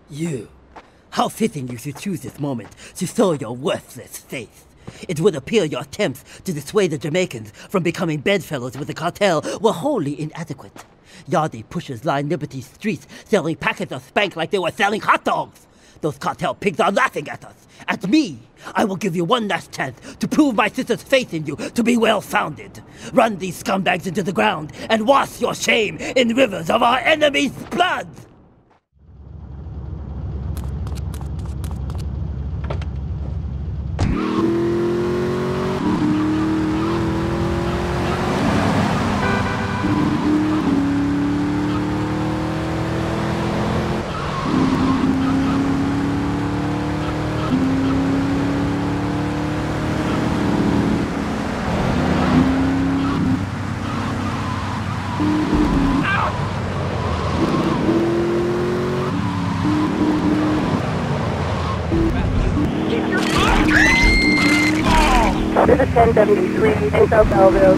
You. How fitting you should choose this moment to show your worthless face. It would appear your attempts to dissuade the Jamaicans from becoming bedfellows with the cartel were wholly inadequate. Yardie pushers line Liberty streets selling packets of Spank like they were selling hot dogs. Those cartel pigs are laughing at us. At me. I will give you one last chance to prove my sister's faith in you to be well-founded. Run these scumbags into the ground and wash your shame in rivers of our enemies' blood! This is 1073 in South Belleville.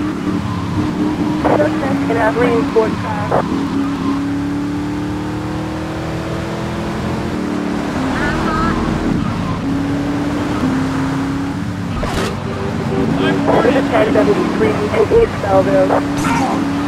Suspect in a reinforced car. This is 1073 in East Belleville.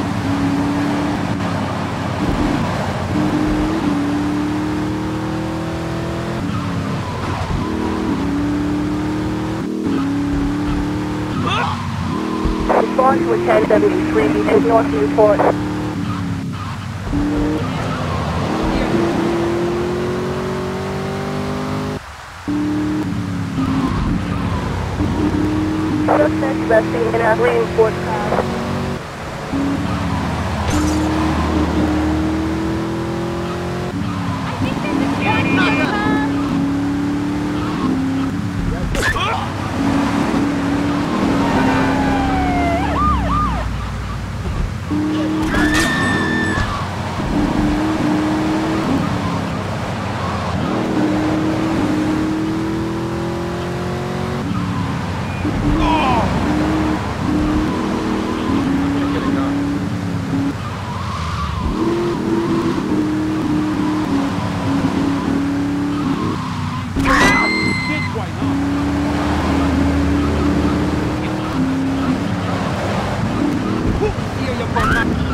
Respond to a 1073 in North Newport. Suspect resting in a reinforced car. Here you go.